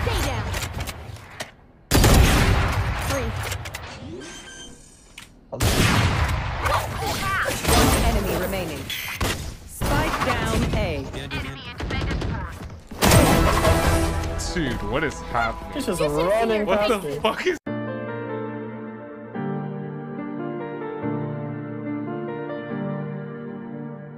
Stay down. 3. One enemy remaining. Spike down A. Dude, what is happening? He's just running What past the me. fuck is